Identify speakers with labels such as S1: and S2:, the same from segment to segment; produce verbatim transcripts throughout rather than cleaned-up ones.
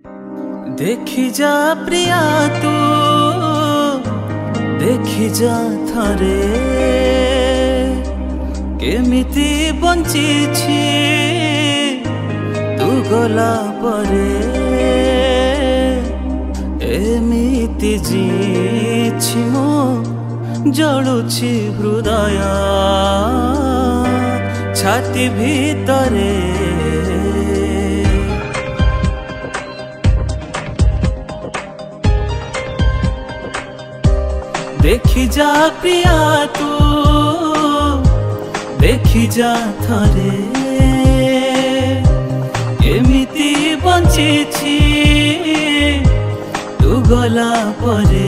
S1: देखी जा प्रिया तू देखी जा थरे केमिति बंची तू गला परे एमिति जीछि मो जलुछि हृदय छाती भीतरे देखी जा प्रिया तू देखी जा थरे एमिति बंची तू गला परे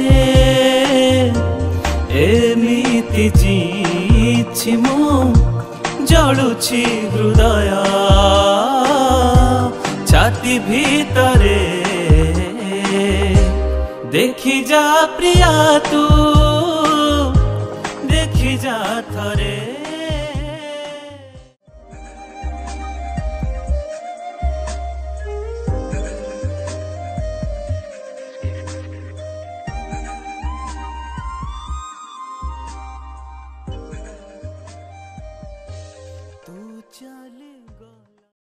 S1: एमिति जीछि मो जलुछि हृदय छाती भीतरे देखी जा प्रिया तू देखी जा थरे।